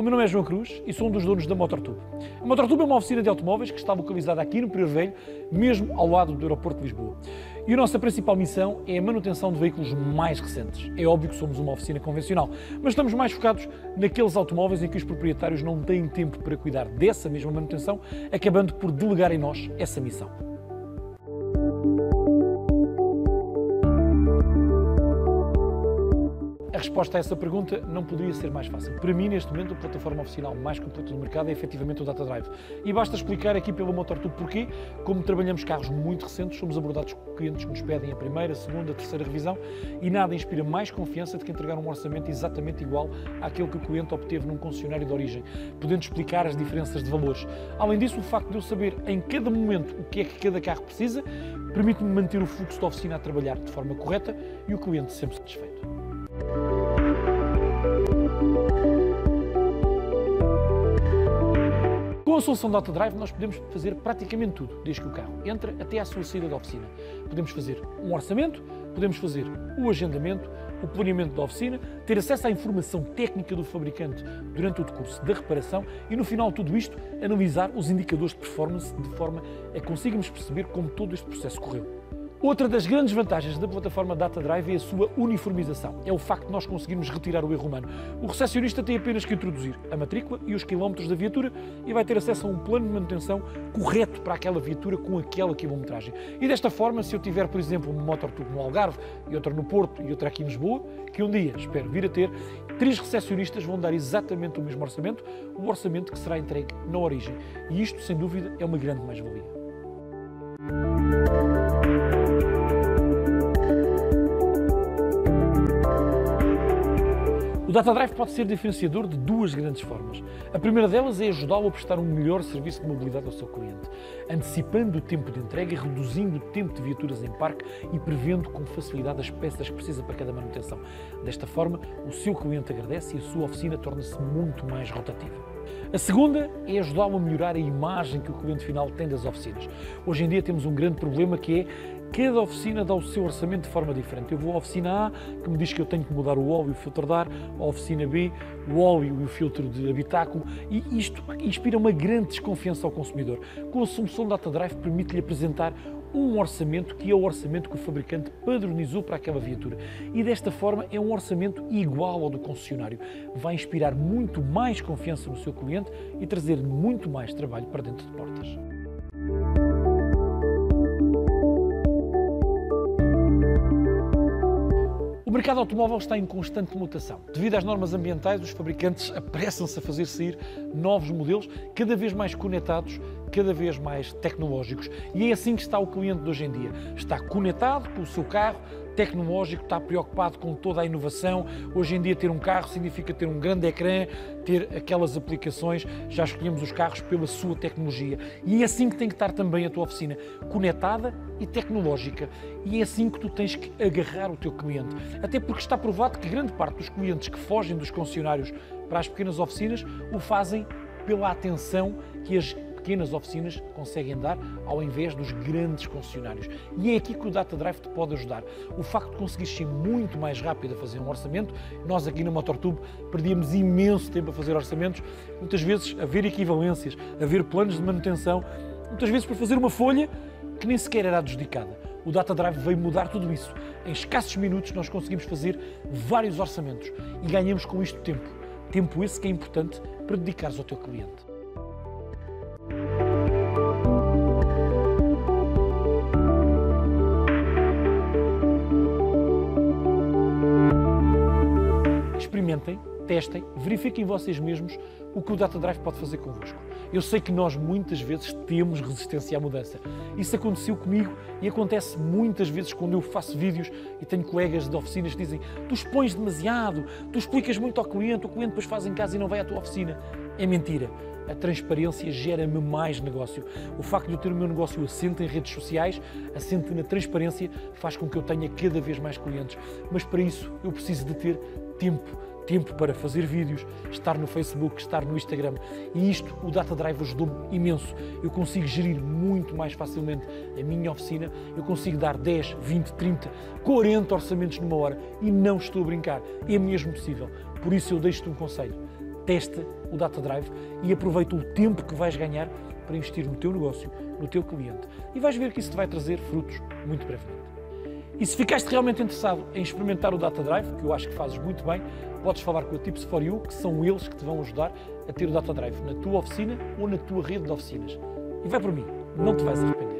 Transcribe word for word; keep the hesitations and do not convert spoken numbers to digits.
meu nome é João Cruz e sou um dos donos da Motortube. A Motortube é uma oficina de automóveis que está localizada aqui no Prior Velho, mesmo ao lado do aeroporto de Lisboa. E a nossa principal missão é a manutenção de veículos mais recentes. É óbvio que somos uma oficina convencional, mas estamos mais focados naqueles automóveis em que os proprietários não têm tempo para cuidar dessa mesma manutenção, acabando por delegar em nós essa missão. A resposta a essa pergunta não poderia ser mais fácil. Para mim, neste momento, a plataforma oficial mais completa do mercado é efetivamente o DataDrive. E basta explicar aqui pela Motortube porquê. Como trabalhamos carros muito recentes, somos abordados por clientes que nos pedem a primeira, a segunda, a terceira revisão e nada inspira mais confiança do que entregar um orçamento exatamente igual àquele que o cliente obteve num concessionário de origem, podendo explicar as diferenças de valores. Além disso, o facto de eu saber em cada momento o que é que cada carro precisa, permite-me manter o fluxo da oficina a trabalhar de forma correta e o cliente sempre satisfeito. Com a solução DataDrive nós podemos fazer praticamente tudo, desde que o carro entra até à sua saída da oficina. Podemos fazer um orçamento, podemos fazer o agendamento, o planeamento da oficina, ter acesso à informação técnica do fabricante durante o decurso da reparação e no final de tudo isto, analisar os indicadores de performance de forma a conseguirmos perceber como todo este processo correu. Outra das grandes vantagens da plataforma DataDrive é a sua uniformização. É o facto de nós conseguirmos retirar o erro humano. O recepcionista tem apenas que introduzir a matrícula e os quilómetros da viatura e vai ter acesso a um plano de manutenção correto para aquela viatura com aquela quilometragem. E desta forma, se eu tiver, por exemplo, uma Motortube no Algarve e outra no Porto e outra aqui em Lisboa, que um dia espero vir a ter, três recepcionistas vão dar exatamente o mesmo orçamento, o orçamento que será entregue na origem. E isto, sem dúvida, é uma grande mais-valia. O DataDrive pode ser diferenciador de duas grandes formas. A primeira delas é ajudá-lo a prestar um melhor serviço de mobilidade ao seu cliente, antecipando o tempo de entrega, reduzindo o tempo de viaturas em parque e prevendo com facilidade as peças que precisa para cada manutenção. Desta forma, o seu cliente agradece e a sua oficina torna-se muito mais rotativa. A segunda é ajudá-lo a melhorar a imagem que o cliente final tem das oficinas. Hoje em dia temos um grande problema que é cada oficina dá o seu orçamento de forma diferente. Eu vou à oficina A, que me diz que eu tenho que mudar o óleo e o filtro de ar, à oficina B, o óleo e o filtro de habitáculo, e isto inspira uma grande desconfiança ao consumidor. Com a solução DataDrive permite-lhe apresentar um orçamento que é o orçamento que o fabricante padronizou para aquela viatura e desta forma é um orçamento igual ao do concessionário. Vai inspirar muito mais confiança no seu cliente e trazer muito mais trabalho para dentro de portas. O mercado automóvel está em constante mutação. Devido às normas ambientais, os fabricantes apressam-se a fazer sair novos modelos, cada vez mais conectados, cada vez mais tecnológicos. E é assim que está o cliente de hoje em dia. Está conectado com o seu carro, tecnológico, está preocupado com toda a inovação. Hoje em dia ter um carro significa ter um grande ecrã, ter aquelas aplicações, já escolhemos os carros pela sua tecnologia. E é assim que tem que estar também a tua oficina, conectada e tecnológica. E é assim que tu tens que agarrar o teu cliente. Até porque está provado que grande parte dos clientes que fogem dos concessionários para as pequenas oficinas o fazem pela atenção que as pequenas oficinas conseguem dar ao invés dos grandes concessionários. E é aqui que o DataDrive te pode ajudar. O facto de conseguires ser muito mais rápido a fazer um orçamento, nós aqui na Motortube perdíamos imenso tempo a fazer orçamentos, muitas vezes a ver equivalências, a ver planos de manutenção, muitas vezes para fazer uma folha que nem sequer era adjudicada. O DataDrive veio mudar tudo isso. Em escassos minutos nós conseguimos fazer vários orçamentos e ganhamos com isto tempo. Tempo esse que é importante para dedicares ao teu cliente. Experimentem, testem, verifiquem vocês mesmos o que o DataDrive pode fazer convosco. Eu sei que nós muitas vezes temos resistência à mudança. Isso aconteceu comigo e acontece muitas vezes quando eu faço vídeos e tenho colegas de oficinas que dizem: tu expões demasiado, tu explicas muito ao cliente, o cliente depois faz em casa e não vai à tua oficina. É mentira. A transparência gera-me mais negócio. O facto de eu ter o meu negócio assente em redes sociais, assente na transparência, faz com que eu tenha cada vez mais clientes. Mas para isso eu preciso de ter tempo. Tempo para fazer vídeos, estar no Facebook, estar no Instagram. E isto, o DataDrive ajudou-me imenso. Eu consigo gerir muito mais facilmente a minha oficina. Eu consigo dar dez, vinte, trinta, quarenta orçamentos numa hora. E não estou a brincar. É mesmo possível. Por isso eu deixo-te um conselho. testa o Data Drive e aproveita o tempo que vais ganhar para investir no teu negócio, no teu cliente. E vais ver que isso te vai trazer frutos muito brevemente. E se ficaste realmente interessado em experimentar o Data Drive, que eu acho que fazes muito bem, podes falar com a Tips for You, que são eles que te vão ajudar a ter o Data Drive na tua oficina ou na tua rede de oficinas. E vai por mim, não te vais arrepender.